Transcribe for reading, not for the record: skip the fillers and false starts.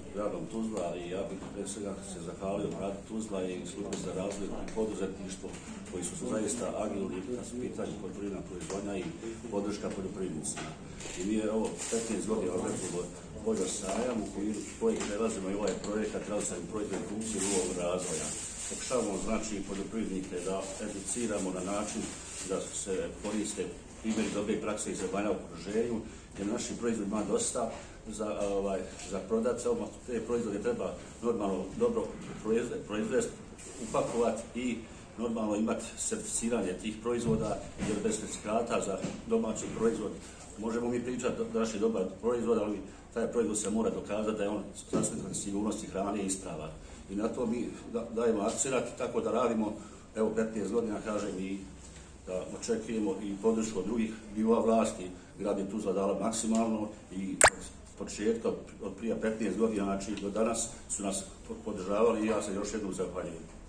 gradom Tuzla i ja bih pre svega se zahvalio gradu Tuzla i službi za razvoj i poduzetništvo koji su zaista agilni na pitanju poljoprivredna proizvodnja i podrška poljoprivrednicima. I mi je ovo 15 godina organizovalo Poljo sajam u kojeg prelazimo i ovaj projekat razvojni proizvod funkcije ruralnog razvoja. Pokušavamo znači poljoprivrednike da educiramo na način da se koriste primjeri dobre prakse i zemalja u okruženju, jer naših proizvod ima dosta za prodat, samo te proizvode treba normalno dobro proizvesti, upakovati i normalno imati certificiranje tih proizvoda, jer bez certifikata za domaći proizvod možemo mi pričati da naš je dobar proizvod, ali taj proizvod se mora dokazati da je on sasvim sigurnosti hrane ispravan. I na to mi dajemo akcenat, tako da radimo, evo 15 godina kažem, i da očekujemo i podršku od drugih nivoa vlasti. Grad je Tuzla dala maksimalno i od početka, od prije 15 godina, znači do danas su nas podržavali i ja se još jednom zahvaljujem.